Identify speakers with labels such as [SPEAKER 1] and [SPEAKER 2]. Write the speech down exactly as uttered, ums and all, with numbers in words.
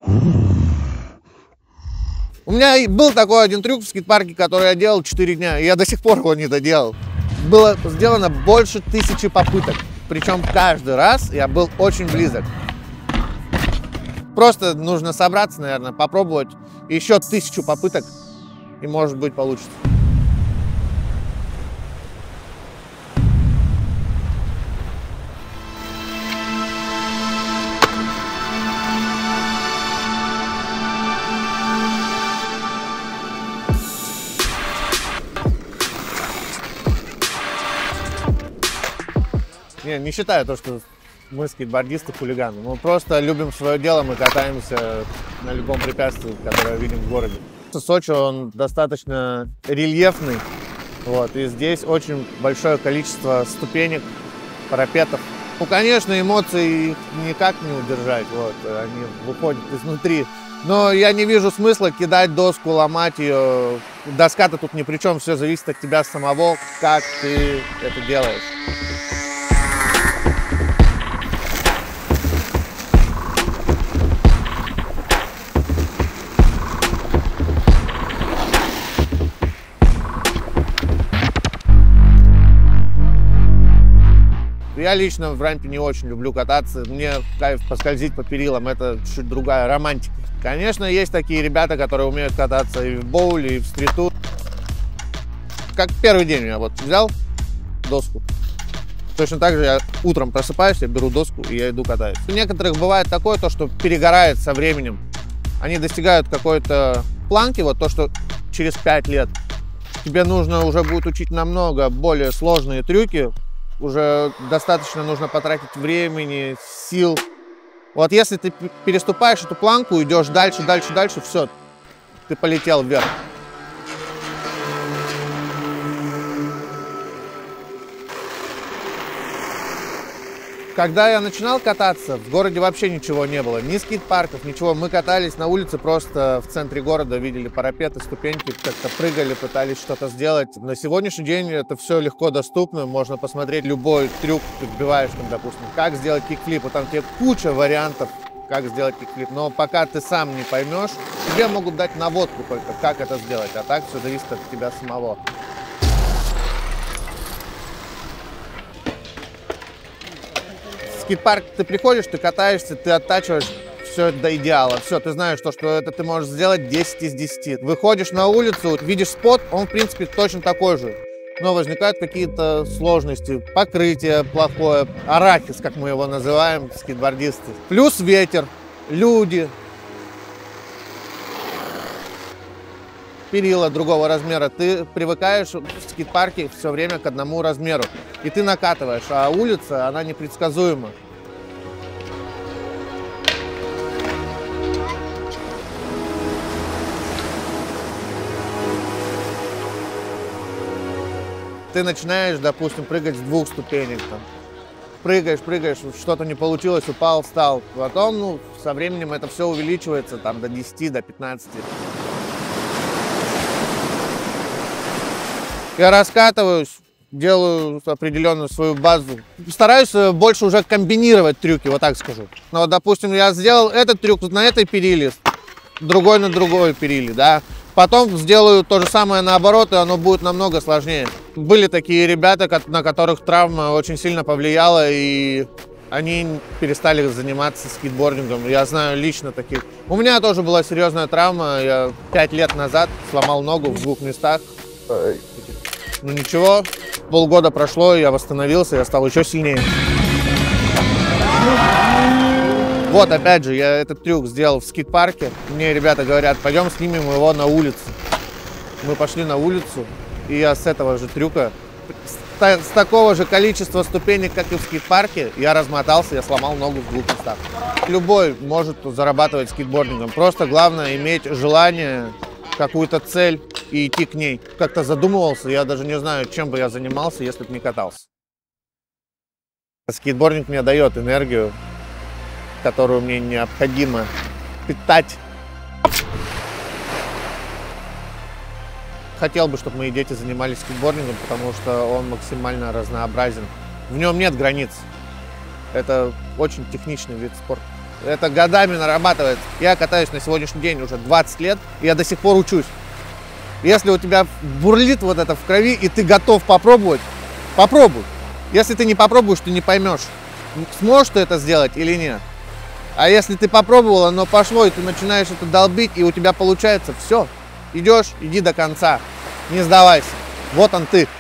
[SPEAKER 1] У меня был такой один трюк в скейт-парке, который я делал четыре дня, и я до сих пор его не доделал. Было сделано больше тысячи попыток, причем каждый раз я был очень близок. Просто нужно собраться, наверное, попробовать еще тысячу попыток, и, может быть, получится. Не, не считаю то, что мы скейтбордисты хулиганы. Мы просто любим свое дело, мы катаемся на любом препятствии, которое видим в городе. Сочи, он достаточно рельефный, вот, и здесь очень большое количество ступенек, парапетов. Ну, конечно, эмоции никак не удержать, вот, они выходят изнутри. Но я не вижу смысла кидать доску, ломать ее. Доска-то тут ни при чем, все зависит от тебя самого, как ты это делаешь. Я лично в рампе не очень люблю кататься, мне кайф поскользить по перилам, это чуть другая романтика. Конечно, есть такие ребята, которые умеют кататься и в боуле, и в стриту. Как первый день я вот взял доску, точно так же я утром просыпаюсь, я беру доску и я иду катаюсь. У некоторых бывает такое, то, что перегорает со временем. Они достигают какой-то планки, вот то, что через пять лет тебе нужно уже будет учить намного более сложные трюки, уже достаточно нужно потратить времени, сил. Вот если ты переступаешь эту планку, идешь дальше, дальше, дальше, все, ты полетел вверх. Когда я начинал кататься, в городе вообще ничего не было, ни скейт-парков, ничего. Мы катались на улице просто в центре города, видели парапеты, ступеньки, как-то прыгали, пытались что-то сделать. На сегодняшний день это все легко доступно, можно посмотреть любой трюк, ты вбиваешь, там, допустим, как сделать кикфлип, и там тебе куча вариантов, как сделать кикфлип. Но пока ты сам не поймешь, тебе могут дать наводку только, как это сделать, а так все зависит от тебя самого. В скейт-парк ты приходишь, ты катаешься, ты оттачиваешь все до идеала. Все, ты знаешь, то, что это ты можешь сделать десять из десяти. Выходишь на улицу, видишь спот, он, в принципе, точно такой же. Но возникают какие-то сложности. Покрытие плохое, арахис, как мы его называем, скейтбордисты. Плюс ветер, люди. Перила другого размера. Ты привыкаешь в скейт-парке все время к одному размеру. И ты накатываешь, а улица, она непредсказуема. Ты начинаешь, допустим, прыгать с двух ступенек. Там. Прыгаешь, прыгаешь, что-то не получилось, упал, встал. Потом, ну, со временем это все увеличивается там, до десяти, до пятнадцати. Я раскатываюсь, делаю определенную свою базу. Стараюсь больше уже комбинировать трюки, вот так скажу. Но, допустим, я сделал этот трюк на этой периле, другой на другой периле, да. Потом сделаю то же самое наоборот, и оно будет намного сложнее. Были такие ребята, на которых травма очень сильно повлияла, и они перестали заниматься скейтбордингом. Я знаю лично таких. У меня тоже была серьезная травма. Я пять лет назад сломал ногу в двух местах. Ну ничего, полгода прошло, я восстановился, я стал еще сильнее. Вот, опять же, я этот трюк сделал в скейт-парке. Мне ребята говорят, пойдем снимем его на улице. Мы пошли на улицу, и я с этого же трюка, с, с такого же количества ступенек, как и в скейт-парке, я размотался, я сломал ногу в двух местах. Любой может зарабатывать скейтбордингом. Просто главное иметь желание, какую-то цель и идти к ней. Как-то задумывался, я даже не знаю, чем бы я занимался, если бы не катался. Скейтбординг мне дает энергию, которую мне необходимо питать. Хотел бы, чтобы мои дети занимались скейтбордингом, потому что он максимально разнообразен. В нем нет границ. Это очень техничный вид спорта. Это годами нарабатывается. Я катаюсь на сегодняшний день уже двадцать лет, и я до сих пор учусь. Если у тебя бурлит вот это в крови, и ты готов попробовать, попробуй. Если ты не попробуешь, ты не поймешь, сможешь ты это сделать или нет. А если ты попробовал, оно пошло, и ты начинаешь это долбить, и у тебя получается, все, идешь, иди до конца, не сдавайся. Вот он ты.